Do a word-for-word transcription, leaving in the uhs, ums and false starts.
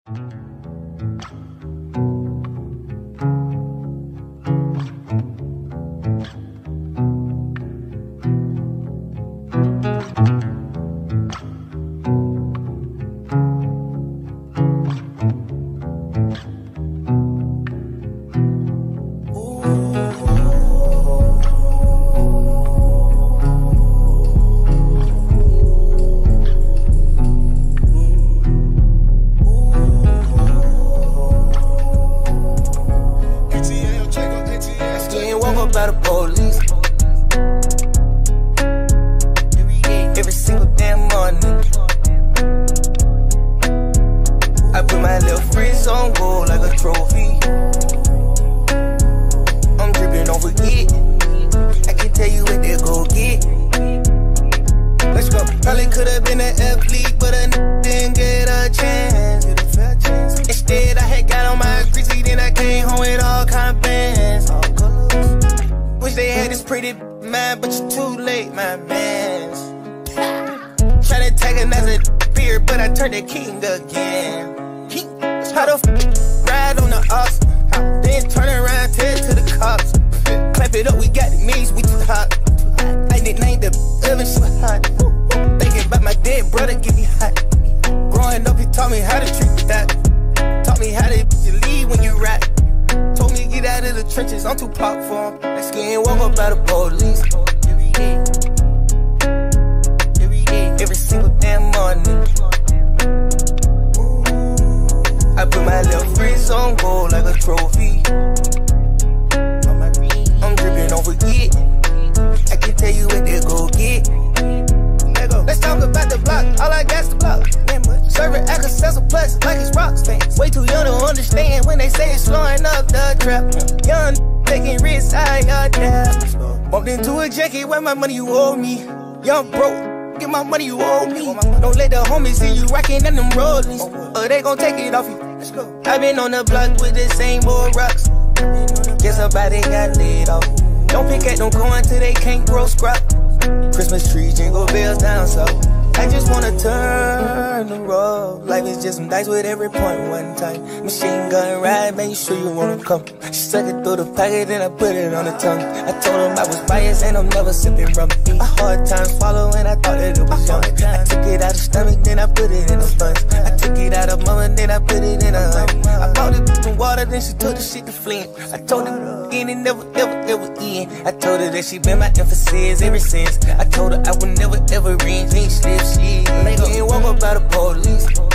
By the police every single damn morning. I put my little frizz on gold like a trophy. I'm dripping on forget. I can tell you what they go get. Let's go. Probably could've been an athlete, but a didn't get a chance. Instead, I had got on my greasy, then I came home with all kind of bands. Wish they had this pretty man, but you're too late, my man. Tryna take another beer, but I turned the king again. How the f ride on the ox, then turn around, tell it to the cops. Clap it up, we got the means, we too hot. I nicknamed the oven, she hot. Thinking about my dead brother, get me hot. Growing up, he taught me how to treat that. Taught me how to lead when you rap. Told me to get out of the trenches, I'm too pop for him. That skin woke up by the police. Every day, every day, every single damn morning. I put my little frizz on gold like a trophy. I'm dripping on forget. I can tell you what they go get. Let's talk about the block, all I got's the block. Serving accessible plus like it's rock stands. Way too young to understand when they say it's slowing up the trap. Young taking risks, I adapt. Bumped into a jacket, where my money you owe me. Young broke, get my money you owe me. Don't let the homies see you rocking in them rollies, or they gon' take it off you. I been on the block with the same old rocks. Guess somebody got laid off. Don't pick at them coins till they can't grow scrap. Christmas trees, jingle bells down south. I just wanna turn the road. Life is just some dice with every point one time. Machine gun ride, make sure you wanna come. She suck it through the pocket, then I put it on the tongue. I told him I was biased and I'm never sipping rum. A hard time swallowing, I thought that it was young. I took it out of stomach, then I put it in the buns. I took it out of mama, then I put it in a lamp. I bought it from water, then she took the shit to Flint. I told her again, it never, ever, ever end. I told her that she been my emphasis ever since. I told her I would never, ever ring, ain't slip shit. They ain't woke up by the police.